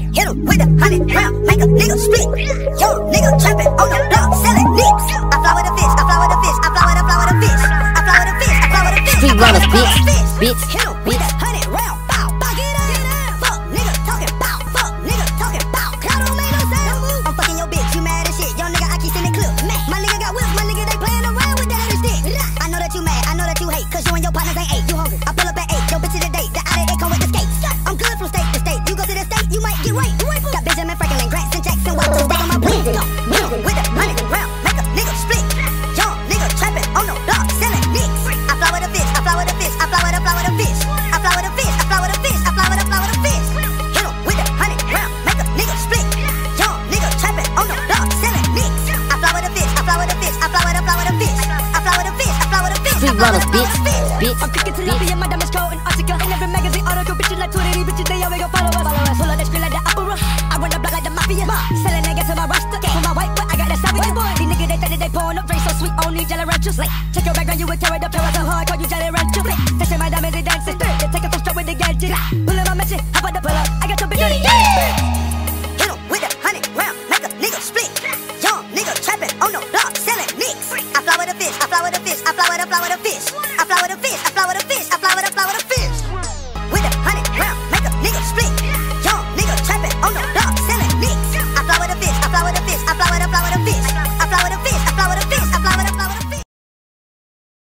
Hit him with a 100 round, make a nigga split. Young nigga trapping on the block, selling nicks. I fly with a fish, I fly with a fish, I fly with a fish. I fly with a fish, I fly with a fish. Street runners, bitch. Hit him with a 100 round, bow, bow, get up. Fuck nigga talking bow, fuck nigga talking bow. That don't make no sense. I'm fucking your bitch, you mad as shit. Young nigga, I keep sending clips. My nigga got whips, my nigga they playing around with that other stick. I know that you mad, I know that you hate, cause you and your partners ain't ate. You hungry? I pull up at 8, your bitch is a date. The out of 8 come with the skates. I'm good from state to state. You go to the state, you might get raped. Got Benjamin Franklin, Grants and Jackson, watch those stick on my plate. Go, with a 100 round, make a nigga split. Young nigga trapping on the block, selling nicks. I fly with a fish, I fly with a fish, I fly with a fish. I fly with a fish, I fly with a fish, I fly with a fish. Hit him with a 100 round, make a nigga split. Young nigga trapping on the block, selling nicks. I fly with a fish, I fly with a fish, I fly with a fish. I fly with a fish, I fly with a fish. Street runners, bitch. I'm thinking to love my diamonds cold and article. In every magazine article, bitches like 20 bitches, they always gon' follow us. Pull up that screen like the opera. I run the block like the mafia. Selling niggas to my roster. For my white, but I got that savage boy. These niggas, they think that they pouring up drinks so sweet, only jelly ranchers. Check your background, you would carry the pillows so hard, call you jelly ranchers.